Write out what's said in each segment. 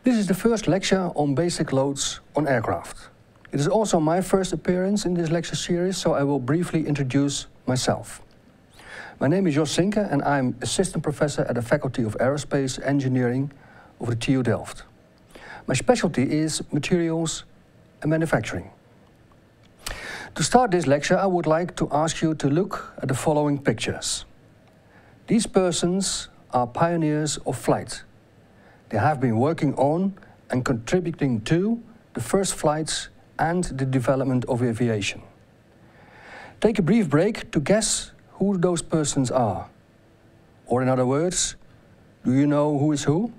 This is the first lecture on basic loads on aircraft. It is also my first appearance in this lecture series, so I will briefly introduce myself. My name is Jos Sinke and I'm assistant professor at the Faculty of Aerospace Engineering of the TU Delft. My specialty is materials and manufacturing. To start this lecture, I would like to ask you to look at the following pictures. These persons are pioneers of flight. They have been working on and contributing to the first flights and the development of aviation. Take a brief break to guess who those persons are. Or in other words, do you know who is who?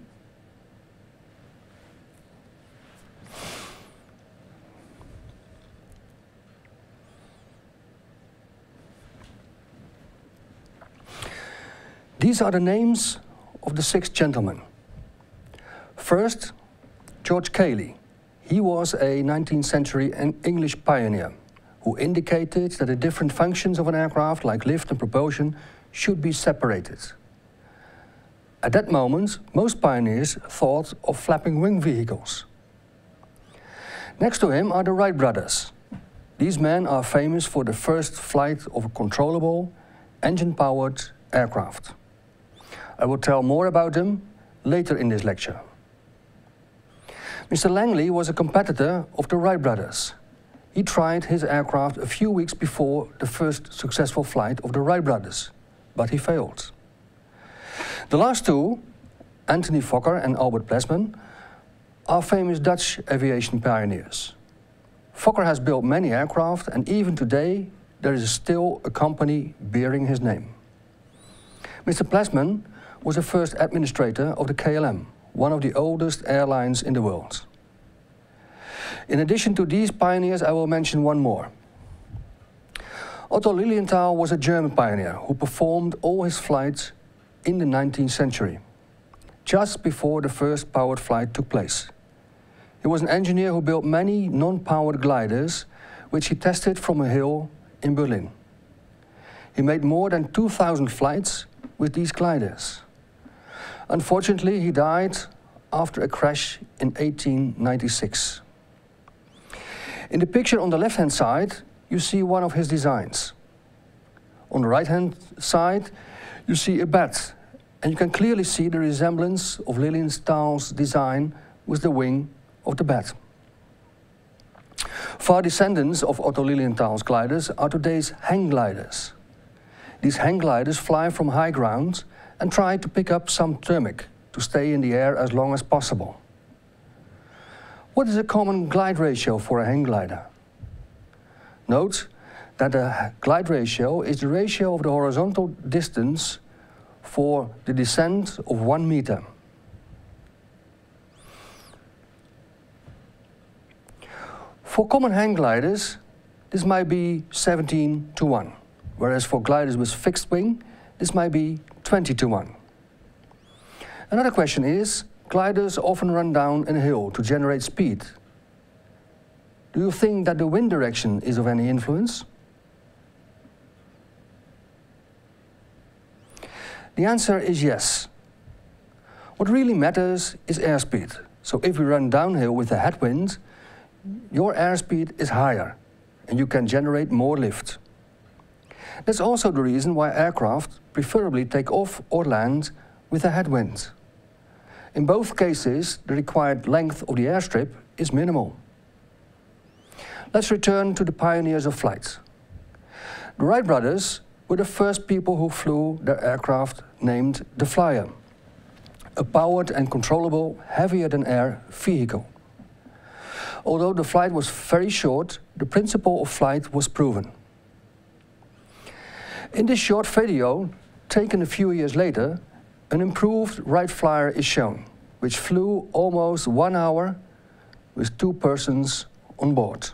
These are the names of the 6 gentlemen. First, George Cayley. He was a 19th century English pioneer who indicated that the different functions of an aircraft, like lift and propulsion, should be separated. At that moment, most pioneers thought of flapping wing vehicles. Next to him are the Wright brothers. These men are famous for the first flight of a controllable, engine-powered aircraft. I will tell more about them later in this lecture. Mr. Langley was a competitor of the Wright brothers. He tried his aircraft a few weeks before the first successful flight of the Wright brothers, but he failed. The last two, Anthony Fokker and Albert Plesman, are famous Dutch aviation pioneers. Fokker has built many aircraft, and even today there is still a company bearing his name. Mr. Plesman was the first administrator of the KLM, one of the oldest airlines in the world. In addition to these pioneers, I will mention one more. Otto Lilienthal was a German pioneer who performed all his flights in the 19th century, just before the first powered flight took place. He was an engineer who built many non-powered gliders, which he tested from a hill in Berlin. He made more than 2,000 flights with these gliders. Unfortunately, he died after a crash in 1896. In the picture on the left-hand side, you see one of his designs. On the right-hand side, you see a bat, and you can clearly see the resemblance of Lilienthal's design with the wing of the bat. Far descendants of Otto Lilienthal's gliders are today's hang gliders. These hang gliders fly from high ground and try to pick up some thermic to stay in the air as long as possible. What is a common glide ratio for a hang glider? Note that the glide ratio is the ratio of the horizontal distance for the descent of 1 meter. For common hang gliders, this might be 17:1, whereas for gliders with fixed wing, this might be 20:1. Another question is, gliders often run down a hill to generate speed. Do you think that the wind direction is of any influence? The answer is yes. What really matters is airspeed. So if we run downhill with a headwind, your airspeed is higher and you can generate more lift. That's also the reason why aircraft preferably take off or land with a headwind. In both cases, the required length of the airstrip is minimal. Let's return to the pioneers of flight. The Wright brothers were the first people who flew their aircraft named the Flyer, a powered and controllable heavier-than-air vehicle. Although the flight was very short, the principle of flight was proven. In this short video, taken a few years later, an improved Wright Flyer is shown, which flew almost 1 hour with 2 persons on board.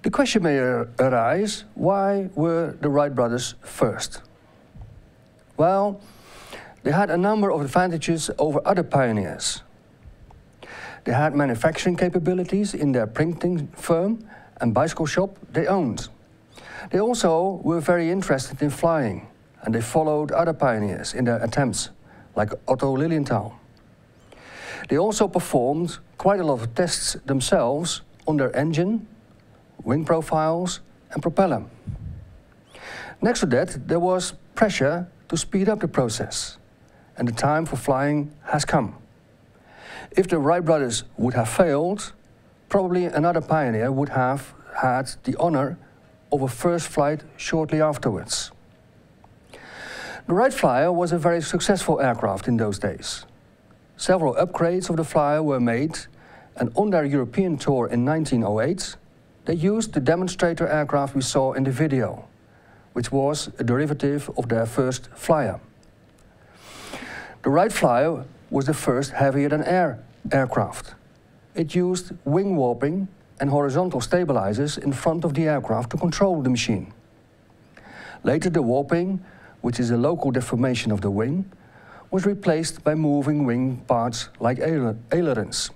The question may arise, why were the Wright brothers first? Well, they had a number of advantages over other pioneers. They had manufacturing capabilities in their printing firm and bicycle shop they owned. They also were very interested in flying, and they followed other pioneers in their attempts, like Otto Lilienthal. They also performed quite a lot of tests themselves on their engine, wing profiles and propeller. Next to that, there was pressure to speed up the process, and the time for flying has come. If the Wright brothers would have failed, probably another pioneer would have had the honor of a first flight shortly afterwards. The Wright Flyer was a very successful aircraft in those days. Several upgrades of the Flyer were made, and on their European tour in 1908, they used the demonstrator aircraft we saw in the video, which was a derivative of their first Flyer. The Wright Flyer was the first heavier-than-air aircraft. It used wing warping and horizontal stabilizers in front of the aircraft to control the machine. Later, the warping, which is a local deformation of the wing, was replaced by moving wing parts like ailerons.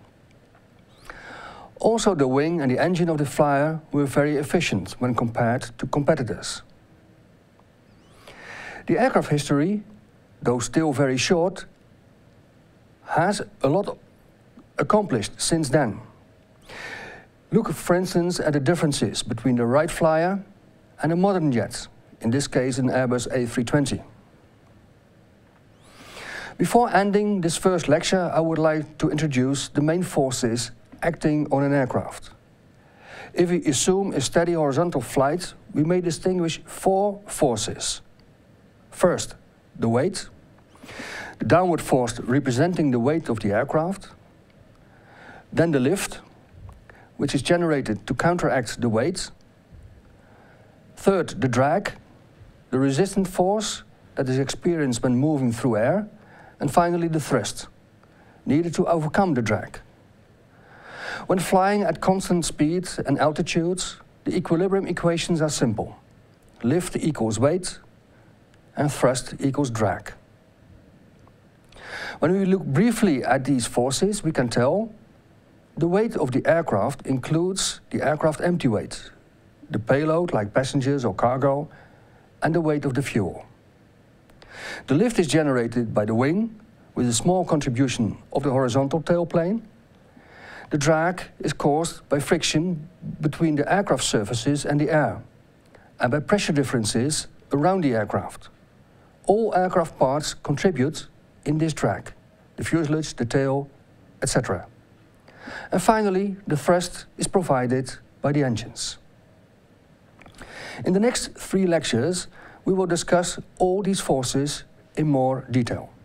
Also, the wing and the engine of the Flyer were very efficient when compared to competitors. The aircraft history, though still very short, has a lot accomplished since then. Look, for instance, at the differences between the Wright Flyer and a modern jet, in this case an Airbus A320. Before ending this first lecture, I would like to introduce the main forces acting on an aircraft. If we assume a steady horizontal flight, we may distinguish four forces. First, the weight, the downward force representing the weight of the aircraft. Then the lift, which is generated to counteract the weight. Third, the drag, the resistant force that is experienced when moving through air. And finally, the thrust, needed to overcome the drag. When flying at constant speed and altitudes, the equilibrium equations are simple. Lift equals weight, and thrust equals drag. When we look briefly at these forces, we can tell the weight of the aircraft includes the aircraft empty weight, the payload like passengers or cargo, and the weight of the fuel. The lift is generated by the wing, with a small contribution of the horizontal tailplane. The drag is caused by friction between the aircraft surfaces and the air, and by pressure differences around the aircraft. All aircraft parts contribute in this drag, the fuselage, the tail, etc. And finally, the thrust is provided by the engines. In the next 3 lectures, we will discuss all these forces in more detail.